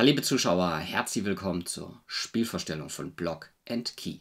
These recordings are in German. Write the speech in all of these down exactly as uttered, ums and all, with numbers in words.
Hallo liebe Zuschauer, herzlich willkommen zur Spielvorstellung von Block and Key.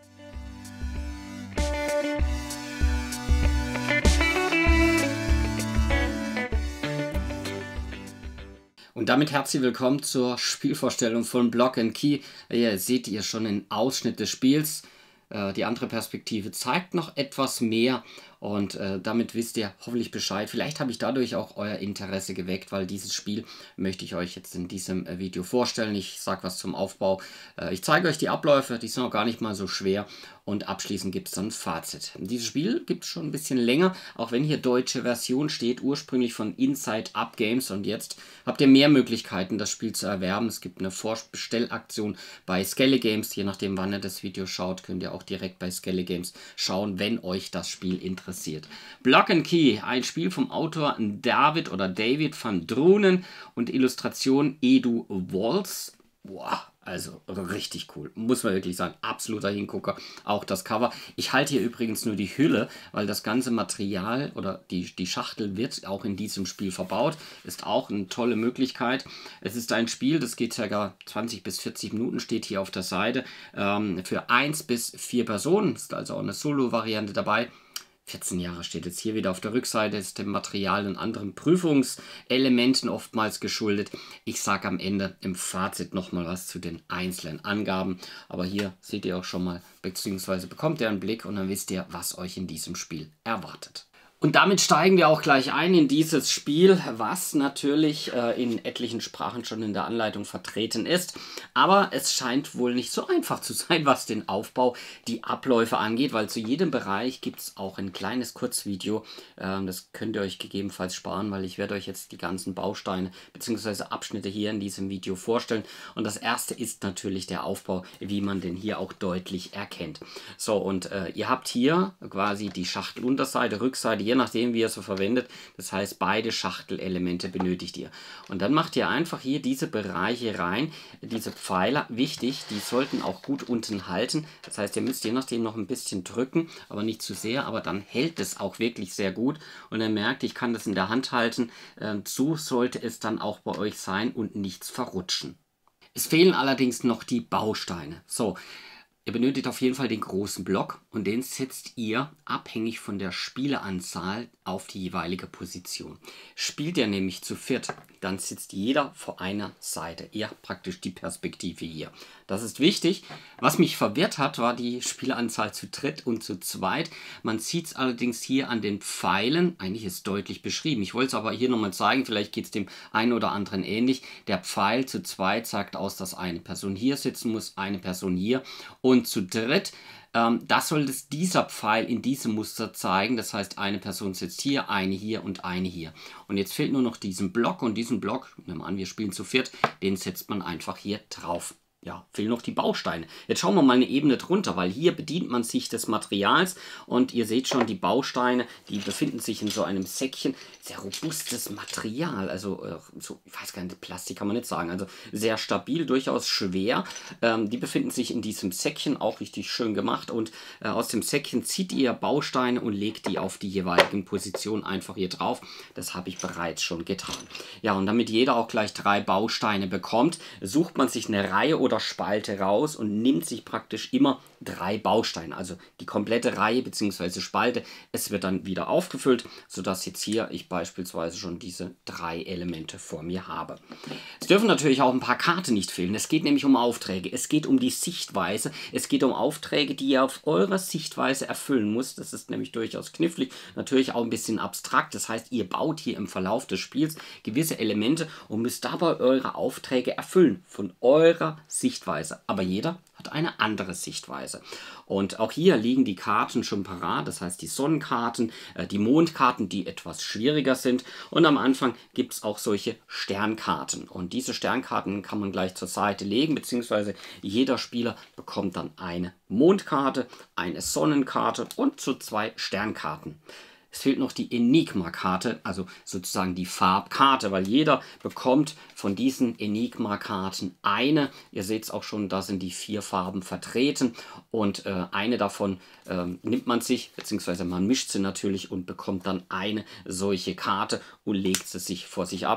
Und damit herzlich willkommen zur Spielvorstellung von Block and Key. Hier seht ihr schon einen Ausschnitt des Spiels. Die andere Perspektive zeigt noch etwas mehr und äh, damit wisst ihr hoffentlich Bescheid. Vielleicht habe ich dadurch auch euer Interesse geweckt, weil dieses Spiel möchte ich euch jetzt in diesem äh, Video vorstellen. Ich sage was zum Aufbau. Äh, ich zeige euch die Abläufe, die sind auch gar nicht mal so schwer und abschließend gibt es dann ein Fazit. Dieses Spiel gibt es schon ein bisschen länger, auch wenn hier deutsche Version steht, ursprünglich von Inside Up Games, und jetzt habt ihr mehr Möglichkeiten, das Spiel zu erwerben. Es gibt eine Vorbestellaktion bei Skelly Games, je nachdem wann ihr das Video schaut, könnt ihr auch direkt bei Skelly Games schauen, wenn euch das Spiel interessiert. Block and Key, ein Spiel vom Autor David oder David van Drunen und Illustration Edu Walls. Boah, also richtig cool, muss man wirklich sagen, absoluter Hingucker, auch das Cover. Ich halte hier übrigens nur die Hülle, weil das ganze Material oder die, die Schachtel wird auch in diesem Spiel verbaut, ist auch eine tolle Möglichkeit. Es ist ein Spiel, das geht ca. zwanzig bis vierzig Minuten, steht hier auf der Seite, ähm, für eins bis vier Personen, ist also auch eine Solo-Variante dabei. vierzehn Jahre steht jetzt hier wieder auf der Rückseite, ist dem Material und anderen Prüfungselementen oftmals geschuldet. Ich sage am Ende im Fazit nochmal was zu den einzelnen Angaben, aber hier seht ihr auch schon mal, beziehungsweise bekommt ihr einen Blick und dann wisst ihr, was euch in diesem Spiel erwartet. Und damit steigen wir auch gleich ein in dieses Spiel, was natürlich äh, in etlichen Sprachen schon in der Anleitung vertreten ist. Aber es scheint wohl nicht so einfach zu sein, was den Aufbau, die Abläufe angeht, weil zu jedem Bereich gibt es auch ein kleines Kurzvideo. Ähm, das könnt ihr euch gegebenenfalls sparen, weil ich werde euch jetzt die ganzen Bausteine bzw. Abschnitte hier in diesem Video vorstellen. Und das erste ist natürlich der Aufbau, wie man den hier auch deutlich erkennt. So, und äh, ihr habt hier quasi die Schachtelunterseite, Rückseite, je nachdem wie ihr so verwendet. Das heißt, beide Schachtelelemente benötigt ihr. Und dann macht ihr einfach hier diese Bereiche rein, diese Pfeiler, wichtig, die sollten auch gut unten halten. Das heißt, ihr müsst je nachdem noch ein bisschen drücken, aber nicht zu sehr, aber dann hält es auch wirklich sehr gut. Und ihr merkt, ich kann das in der Hand halten. So sollte es dann auch bei euch sein und nichts verrutschen. Es fehlen allerdings noch die Bausteine. So. Ihr benötigt auf jeden Fall den großen Block und den setzt ihr abhängig von der Spieleranzahl auf die jeweilige Position. Spielt ihr nämlich zu viert, dann sitzt jeder vor einer Seite. Ihr habt praktisch die Perspektive hier. Das ist wichtig. Was mich verwirrt hat, war die Spieleranzahl zu dritt und zu zweit. Man sieht es allerdings hier an den Pfeilen. Eigentlich ist es deutlich beschrieben. Ich wollte es aber hier nochmal zeigen. Vielleicht geht es dem einen oder anderen ähnlich. Der Pfeil zu zweit sagt aus, dass eine Person hier sitzen muss, eine Person hier. Und zu dritt, ähm, das soll es dieser Pfeil in diesem Muster zeigen. Das heißt, eine Person sitzt hier, eine hier und eine hier. Und jetzt fehlt nur noch diesen Block. Und diesen Block, nehmen wir an, wir spielen zu viert, den setzt man einfach hier drauf. Ja, fehlen noch die Bausteine. Jetzt schauen wir mal eine Ebene drunter, weil hier bedient man sich des Materials und ihr seht schon, die Bausteine, die befinden sich in so einem Säckchen. Sehr robustes Material, also äh, so, ich weiß gar nicht, Plastik kann man nicht sagen, also sehr stabil, durchaus schwer. Ähm, die befinden sich in diesem Säckchen, auch richtig schön gemacht, und äh, aus dem Säckchen zieht ihr Bausteine und legt die auf die jeweiligen Positionen einfach hier drauf. Das habe ich bereits schon getan. Ja, und damit jeder auch gleich drei Bausteine bekommt, sucht man sich eine Reihe oder Spalte raus und nimmt sich praktisch immer drei Bausteine, also die komplette Reihe bzw. Spalte. Es wird dann wieder aufgefüllt, sodass jetzt hier ich beispielsweise schon diese drei Elemente vor mir habe. Es dürfen natürlich auch ein paar Karten nicht fehlen. Es geht nämlich um Aufträge, es geht um die Sichtweise, es geht um Aufträge, die ihr auf eurer Sichtweise erfüllen müsst. Das ist nämlich durchaus knifflig, natürlich auch ein bisschen abstrakt. Das heißt, ihr baut hier im Verlauf des Spiels gewisse Elemente und müsst dabei eure Aufträge erfüllen von eurer Sichtweise. Aber jeder hat eine andere Sichtweise. Und auch hier liegen die Karten schon parat, das heißt die Sonnenkarten, äh, die Mondkarten, die etwas schwieriger sind. Und am Anfang gibt es auch solche Sternkarten. Und diese Sternkarten kann man gleich zur Seite legen, beziehungsweise jeder Spieler bekommt dann eine Mondkarte, eine Sonnenkarte und so zwei Sternkarten. Es fehlt noch die Enigma-Karte, also sozusagen die Farbkarte, weil jeder bekommt von diesen Enigma-Karten eine. Ihr seht es auch schon, da sind die vier Farben vertreten und äh, eine davon äh, nimmt man sich, beziehungsweise man mischt sie natürlich und bekommt dann eine solche Karte und legt sie sich vor sich ab.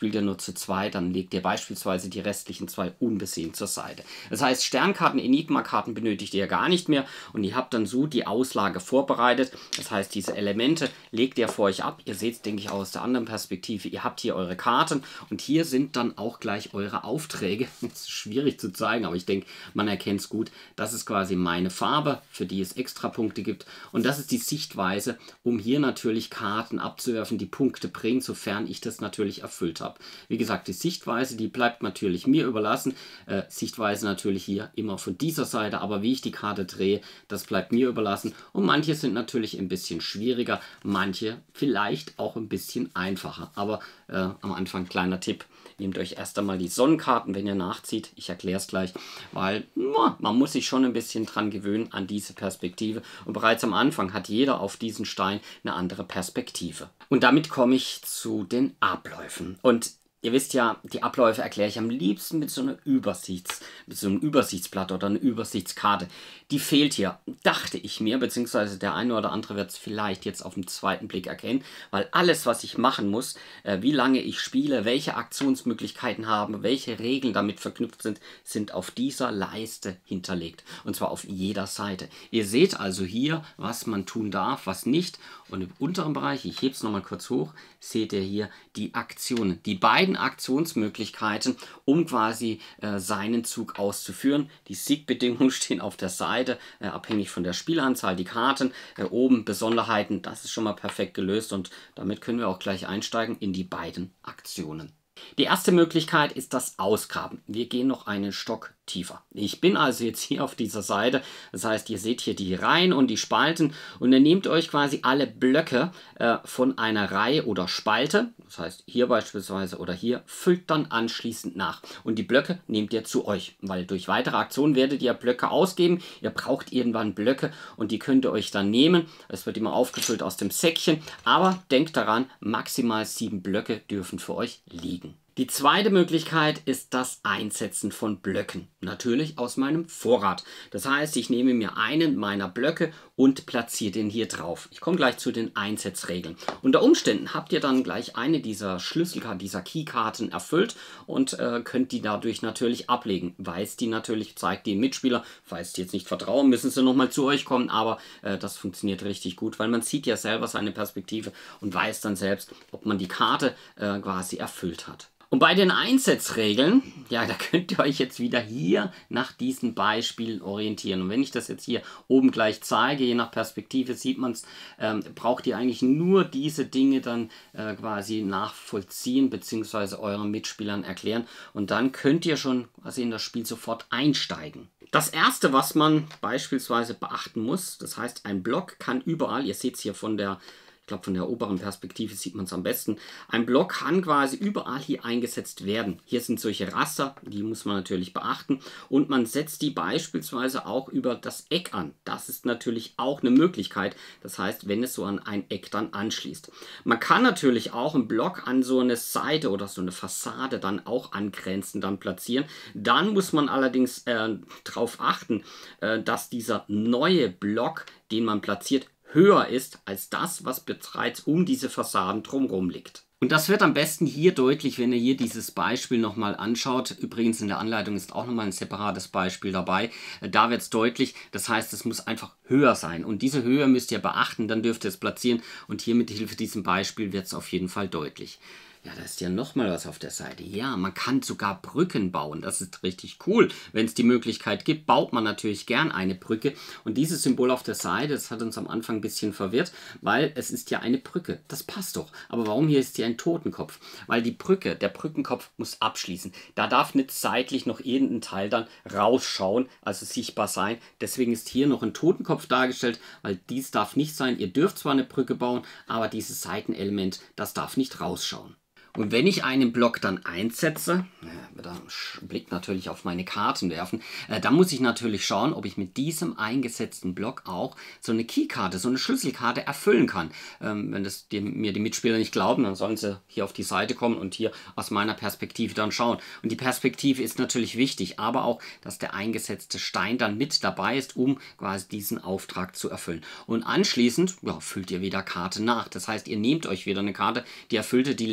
spielt ihr nur zu zwei, dann legt ihr beispielsweise die restlichen zwei unbesehen zur Seite. Das heißt, Sternkarten, Enigma-Karten benötigt ihr gar nicht mehr und ihr habt dann so die Auslage vorbereitet. Das heißt, diese Elemente legt ihr vor euch ab. Ihr seht es, denke ich, aus der anderen Perspektive. Ihr habt hier eure Karten und hier sind dann auch gleich eure Aufträge. Das ist schwierig zu zeigen, aber ich denke, man erkennt es gut. Das ist quasi meine Farbe, für die es extra Punkte gibt. Und das ist die Sichtweise, um hier natürlich Karten abzuwerfen, die Punkte bringen, sofern ich das natürlich erfüllt habe. Wie gesagt, die Sichtweise, die bleibt natürlich mir überlassen. Äh, Sichtweise natürlich hier immer von dieser Seite, aber wie ich die Karte drehe, das bleibt mir überlassen. Und manche sind natürlich ein bisschen schwieriger, manche vielleicht auch ein bisschen einfacher. Aber äh, am Anfang kleiner Tipp. Nehmt euch erst einmal die Sonnenkarten, wenn ihr nachzieht. Ich erkläre es gleich, weil na, man muss sich schon ein bisschen dran gewöhnen an diese Perspektive. Und bereits am Anfang hat jeder auf diesen Stein eine andere Perspektive. Und damit komme ich zu den Abläufen. Und ihr wisst ja, die Abläufe erkläre ich am liebsten mit so einer Übersichts, mit so einem Übersichtsblatt oder einer Übersichtskarte. Die fehlt hier, dachte ich mir, beziehungsweise der eine oder andere wird es vielleicht jetzt auf den zweiten Blick erkennen, weil alles, was ich machen muss, äh, wie lange ich spiele, welche Aktionsmöglichkeiten haben, welche Regeln damit verknüpft sind, sind auf dieser Leiste hinterlegt. Und zwar auf jeder Seite. Ihr seht also hier, was man tun darf, was nicht. Und im unteren Bereich, ich hebe es nochmal kurz hoch, seht ihr hier die Aktionen, die beiden Aktionsmöglichkeiten, um quasi äh, seinen Zug auszuführen. Die Siegbedingungen stehen auf der Seite, äh, abhängig von der Spielanzahl, die Karten, äh, oben Besonderheiten, das ist schon mal perfekt gelöst und damit können wir auch gleich einsteigen in die beiden Aktionen. Die erste Möglichkeit ist das Ausgraben. Wir gehen noch einen Stock tiefer. Ich bin also jetzt hier auf dieser Seite, das heißt, ihr seht hier die Reihen und die Spalten und ihr nehmt euch quasi alle Blöcke äh, von einer Reihe oder Spalte, das heißt hier beispielsweise oder hier, füllt dann anschließend nach. Und die Blöcke nehmt ihr zu euch, weil durch weitere Aktionen werdet ihr Blöcke ausgeben. Ihr braucht irgendwann Blöcke und die könnt ihr euch dann nehmen. Es wird immer aufgefüllt aus dem Säckchen, aber denkt daran, maximal sieben Blöcke dürfen für euch liegen. Die zweite Möglichkeit ist das Einsetzen von Blöcken. Natürlich aus meinem Vorrat. Das heißt, ich nehme mir einen meiner Blöcke und platziere den hier drauf. Ich komme gleich zu den Einsetzregeln. Unter Umständen habt ihr dann gleich eine dieser Schlüsselkarten, dieser Keykarten erfüllt und äh, könnt die dadurch natürlich ablegen. Weist die natürlich, zeigt die Mitspieler. Falls die jetzt nicht vertrauen, müssen sie nochmal zu euch kommen. Aber äh, das funktioniert richtig gut, weil man sieht ja selber seine Perspektive und weiß dann selbst, ob man die Karte äh, quasi erfüllt hat. Und bei den Einsetzregeln, ja, da könnt ihr euch jetzt wieder hier nach diesen Beispielen orientieren. Und wenn ich das jetzt hier oben gleich zeige, je nach Perspektive sieht man es, ähm, braucht ihr eigentlich nur diese Dinge dann äh, quasi nachvollziehen bzw. euren Mitspielern erklären. Und dann könnt ihr schon quasi in das Spiel sofort einsteigen. Das erste, was man beispielsweise beachten muss, das heißt, ein Block kann überall, ihr seht es hier von der Ich glaube, von der oberen Perspektive sieht man es am besten. Ein Block kann quasi überall hier eingesetzt werden. Hier sind solche Raster, die muss man natürlich beachten. Und man setzt die beispielsweise auch über das Eck an. Das ist natürlich auch eine Möglichkeit. Das heißt, wenn es so an ein Eck dann anschließt. Man kann natürlich auch einen Block an so eine Seite oder so eine Fassade dann auch angrenzend dann platzieren. Dann muss man allerdings äh, darauf achten, äh, dass dieser neue Block, den man platziert, höher ist als das, was bereits um diese Fassaden drumherum liegt. Und das wird am besten hier deutlich, wenn ihr hier dieses Beispiel nochmal anschaut. Übrigens in der Anleitung ist auch nochmal ein separates Beispiel dabei. Da wird es deutlich, das heißt, es muss einfach höher sein. Und diese Höhe müsst ihr beachten, dann dürft ihr es platzieren. Und hier mit Hilfe diesem Beispiel wird es auf jeden Fall deutlich. Ja, da ist ja nochmal was auf der Seite. Ja, man kann sogar Brücken bauen. Das ist richtig cool. Wenn es die Möglichkeit gibt, baut man natürlich gern eine Brücke. Und dieses Symbol auf der Seite, das hat uns am Anfang ein bisschen verwirrt, weil es ist ja eine Brücke. Das passt doch. Aber warum hier ist hier ein Totenkopf? Weil die Brücke, der Brückenkopf muss abschließen. Da darf nicht seitlich noch irgendein Teil dann rausschauen, also sichtbar sein. Deswegen ist hier noch ein Totenkopf dargestellt, weil dies darf nicht sein. Ihr dürft zwar eine Brücke bauen, aber dieses Seitenelement, das darf nicht rausschauen. Und wenn ich einen Block dann einsetze, äh, wird einen Blick natürlich auf meine Karten werfen, äh, dann muss ich natürlich schauen, ob ich mit diesem eingesetzten Block auch so eine Keykarte, so eine Schlüsselkarte erfüllen kann. Ähm, wenn das die, mir die Mitspieler nicht glauben, dann sollen sie hier auf die Seite kommen und hier aus meiner Perspektive dann schauen. Und die Perspektive ist natürlich wichtig, aber auch, dass der eingesetzte Stein dann mit dabei ist, um quasi diesen Auftrag zu erfüllen. Und anschließend ja, füllt ihr wieder Karte nach. Das heißt, ihr nehmt euch wieder eine Karte, die erfüllte, die legt ihr zur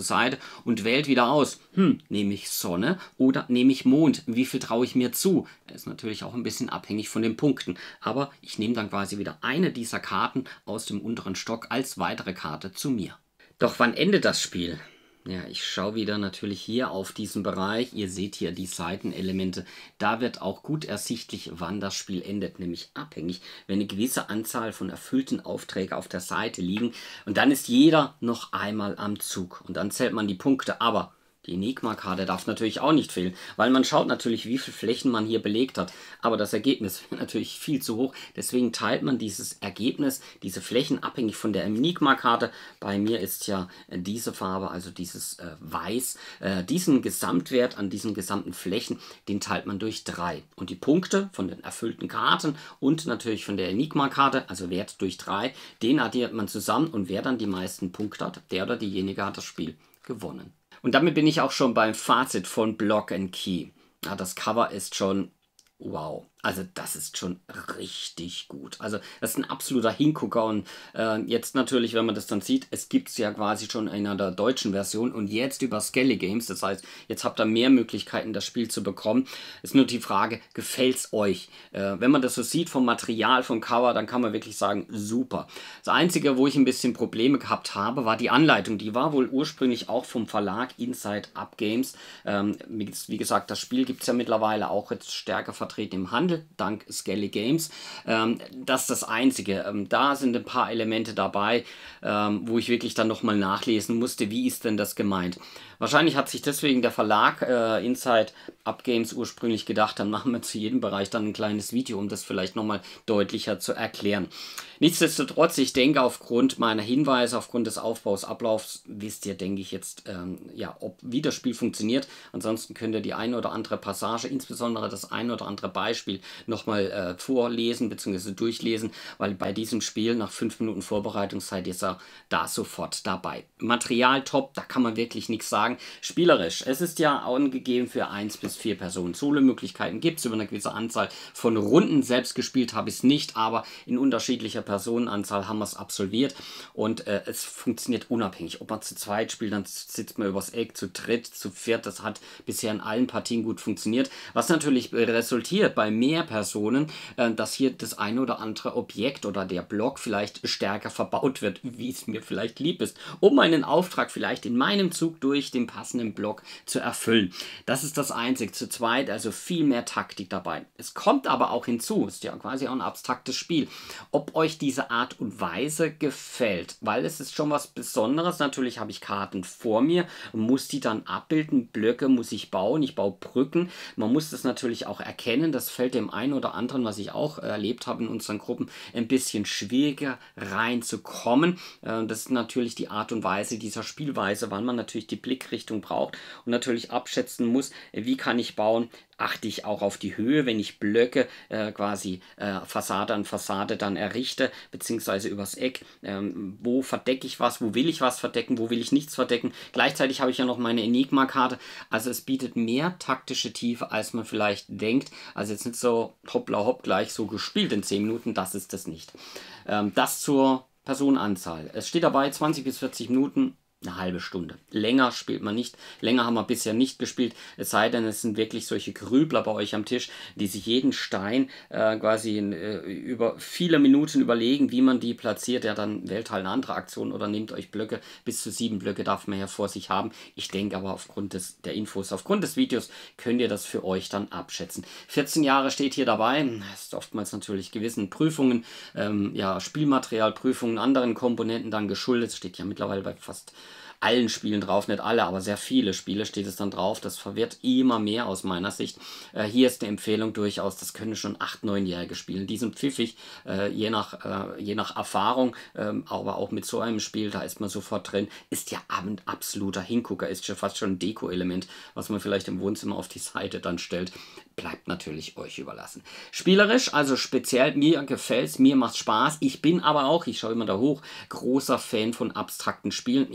Seite und wählt wieder aus, hm, nehme ich Sonne oder nehme ich Mond? Wie viel traue ich mir zu? Das ist natürlich auch ein bisschen abhängig von den Punkten. Aber ich nehme dann quasi wieder eine dieser Karten aus dem unteren Stock als weitere Karte zu mir. Doch wann endet das Spiel? Ja, ich schaue wieder natürlich hier auf diesen Bereich. Ihr seht hier die Seitenelemente. Da wird auch gut ersichtlich, wann das Spiel endet, nämlich abhängig, wenn eine gewisse Anzahl von erfüllten Aufträgen auf der Seite liegen. Und dann ist jeder noch einmal am Zug. Und dann zählt man die Punkte. Aber die Enigma-Karte darf natürlich auch nicht fehlen, weil man schaut natürlich, wie viele Flächen man hier belegt hat. Aber das Ergebnis wäre natürlich viel zu hoch. Deswegen teilt man dieses Ergebnis, diese Flächen abhängig von der Enigma-Karte. Bei mir ist ja diese Farbe, also dieses äh, Weiß, äh, diesen Gesamtwert an diesen gesamten Flächen, den teilt man durch drei. Und die Punkte von den erfüllten Karten und natürlich von der Enigma-Karte, also Wert durch drei, den addiert man zusammen und wer dann die meisten Punkte hat, der oder diejenige hat das Spiel gewonnen. Und damit bin ich auch schon beim Fazit von Block and Key. Ja, das Cover ist schon wow. Also das ist schon richtig gut. Also das ist ein absoluter Hingucker und äh, jetzt natürlich, wenn man das dann sieht, es gibt es ja quasi schon in einer deutschen Version und jetzt über Skelly Games. Das heißt, jetzt habt ihr mehr Möglichkeiten, das Spiel zu bekommen. Ist nur die Frage, gefällt es euch? Äh, wenn man das so sieht vom Material, vom Cover, dann kann man wirklich sagen, super. Das Einzige, wo ich ein bisschen Probleme gehabt habe, war die Anleitung. Die war wohl ursprünglich auch vom Verlag Inside Up Games. Ähm, wie gesagt, das Spiel gibt es ja mittlerweile auch jetzt stärker vertreten im Handel, dank Skelly Games. Ähm, das ist das Einzige. Ähm, da sind ein paar Elemente dabei, ähm, wo ich wirklich dann nochmal nachlesen musste, wie ist denn das gemeint. Wahrscheinlich hat sich deswegen der Verlag äh, Inside Up Games ursprünglich gedacht, dann machen wir zu jedem Bereich dann ein kleines Video, um das vielleicht nochmal deutlicher zu erklären. Nichtsdestotrotz, ich denke, aufgrund meiner Hinweise, aufgrund des Aufbaus, Ablaufs, wisst ihr, denke ich jetzt, ähm, ja, ob wie das Spiel funktioniert. Ansonsten könnt ihr die eine oder andere Passage, insbesondere das ein oder andere Beispiel, nochmal äh, vorlesen bzw. durchlesen, weil bei diesem Spiel nach fünf Minuten Vorbereitungszeit ist er da sofort dabei. Material top, da kann man wirklich nichts sagen. Spielerisch, es ist ja angegeben für eins bis vier Personen. Solo-Möglichkeiten gibt es über eine gewisse Anzahl von Runden. Selbst gespielt habe ich es nicht, aber in unterschiedlicher Personenanzahl haben wir es absolviert und äh, es funktioniert unabhängig. Ob man zu zweit spielt, dann sitzt man übers Eck, zu dritt, zu viert. Das hat bisher in allen Partien gut funktioniert. Was natürlich resultiert bei mehr Personen, äh, dass hier das eine oder andere Objekt oder der Block vielleicht stärker verbaut wird, wie es mir vielleicht lieb ist, um einen Auftrag vielleicht in meinem Zug durch den passenden Block zu erfüllen. Das ist das Einzige. Zu zweit also viel mehr Taktik dabei. Es kommt aber auch hinzu, ist ja quasi auch ein abstraktes Spiel, ob euch diese Art und Weise gefällt, weil es ist schon was Besonderes. Natürlich habe ich Karten vor mir und muss die dann abbilden. Blöcke muss ich bauen, ich baue Brücken. Man muss das natürlich auch erkennen. Das fällt dem einen oder anderen, was ich auch erlebt habe in unseren Gruppen, ein bisschen schwieriger reinzukommen. Das ist natürlich die Art und Weise dieser Spielweise, weil man natürlich die Blickrichtung braucht und natürlich abschätzen muss, wie kann ich bauen. Achte ich auch auf die Höhe, wenn ich Blöcke äh, quasi äh, Fassade an Fassade dann errichte, beziehungsweise übers Eck. Ähm, wo verdecke ich was, wo will ich was verdecken, wo will ich nichts verdecken. Gleichzeitig habe ich ja noch meine Enigma-Karte. Also es bietet mehr taktische Tiefe, als man vielleicht denkt. Also jetzt nicht so hoppla hopp gleich so gespielt in zehn Minuten, das ist es nicht. Ähm, das zur Personenanzahl. Es steht dabei zwanzig bis vierzig Minuten. Eine halbe Stunde. Länger spielt man nicht. Länger haben wir bisher nicht gespielt. Es sei denn, es sind wirklich solche Grübler bei euch am Tisch, die sich jeden Stein äh, quasi in, äh, über viele Minuten überlegen, wie man die platziert. Ja, dann wählt halt eine andere Aktion oder nehmt euch Blöcke. Bis zu sieben Blöcke darf man ja vor sich haben. Ich denke aber aufgrund des, der Infos, aufgrund des Videos könnt ihr das für euch dann abschätzen. vierzehn Jahre steht hier dabei. Das ist oftmals natürlich gewissen Prüfungen, ähm, ja, Spielmaterialprüfungen, anderen Komponenten dann geschuldet. Das steht ja mittlerweile bei fast allen Spielen drauf, nicht alle, aber sehr viele Spiele steht es dann drauf. Das verwirrt immer mehr aus meiner Sicht. Äh, hier ist eine Empfehlung durchaus, das können schon acht-, neunjährige spielen. Die sind pfiffig, äh, je, nach, äh, je nach Erfahrung, ähm, aber auch mit so einem Spiel, da ist man sofort drin. Ist ja ein absoluter Hingucker, ist schon fast schon ein Deko-Element, was man vielleicht im Wohnzimmer auf die Seite dann stellt. Bleibt natürlich euch überlassen. Spielerisch, also speziell, mir gefällt es, mir macht Spaß. Ich bin aber auch, ich schaue immer da hoch, großer Fan von abstrakten Spielen. Ich spiele ja so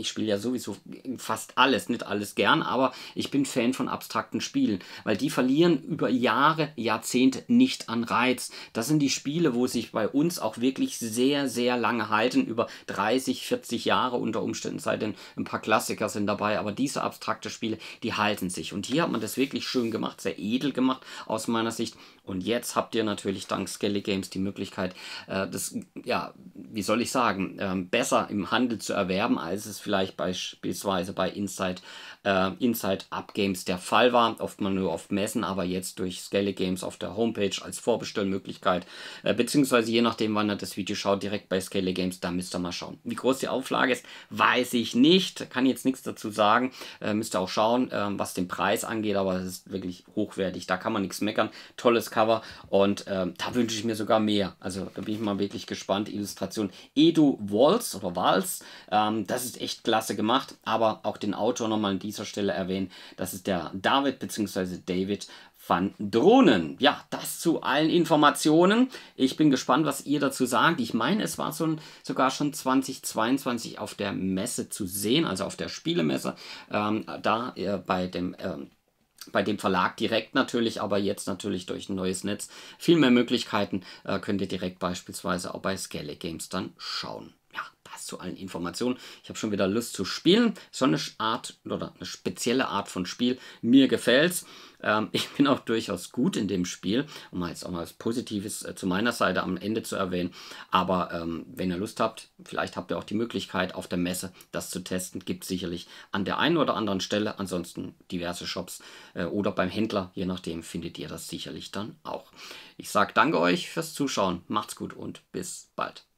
sowieso fast alles, nicht alles gern, aber ich bin Fan von abstrakten Spielen, weil die verlieren über Jahre, Jahrzehnte nicht an Reiz. Das sind die Spiele, wo sich bei uns auch wirklich sehr, sehr lange halten, über dreißig, vierzig Jahre unter Umständen, sei denn ein paar Klassiker sind dabei, aber diese abstrakte Spiele, die halten sich. Und hier hat man das wirklich schön gemacht, sehr edel gemacht aus meiner Sicht. Und jetzt habt ihr natürlich dank Skelly Games die Möglichkeit, äh, das, ja, wie soll ich sagen, äh, besser im Handel zu erwerben, als es vielleicht beispielsweise bei Inside, äh, Inside Up Games der Fall war. Oft mal nur auf Messen, aber jetzt durch Skelly Games auf der Homepage als Vorbestellmöglichkeit, äh, beziehungsweise je nachdem, wann ihr das Video schaut, direkt bei Skelly Games, da müsst ihr mal schauen. Wie groß die Auflage ist, weiß ich nicht, kann jetzt nichts dazu sagen, äh, müsst ihr auch schauen, äh, was den Preis angeht, aber es ist wirklich hochwertig, da kann man nichts meckern, tolles Cover und ähm, da wünsche ich mir sogar mehr. Also da bin ich mal wirklich gespannt. Illustration Edu Walls oder Walls, ähm, das ist echt klasse gemacht, aber auch den Autor nochmal an dieser Stelle erwähnen, das ist der David bzw. David van Dronen. Ja, das zu allen Informationen. Ich bin gespannt, was ihr dazu sagt. Ich meine, es war so ein, sogar schon zweitausendzweiundzwanzig auf der Messe zu sehen, also auf der Spielemesse, ähm, da äh, bei dem ähm, bei dem Verlag direkt natürlich, aber jetzt natürlich durch ein neues Netz viel mehr Möglichkeiten, äh, könnt ihr direkt beispielsweise auch bei Skelly Games dann schauen. Ja, das zu allen Informationen. Ich habe schon wieder Lust zu spielen. So eine Art oder eine spezielle Art von Spiel. Mir gefällt's. Ähm, ich bin auch durchaus gut in dem Spiel, um mal jetzt auch mal was Positives äh, zu meiner Seite am Ende zu erwähnen. Aber ähm, wenn ihr Lust habt, vielleicht habt ihr auch die Möglichkeit auf der Messe das zu testen. Gibt es sicherlich an der einen oder anderen Stelle. Ansonsten diverse Shops äh, oder beim Händler, je nachdem findet ihr das sicherlich dann auch. Ich sage danke euch fürs Zuschauen. Macht's gut und bis bald.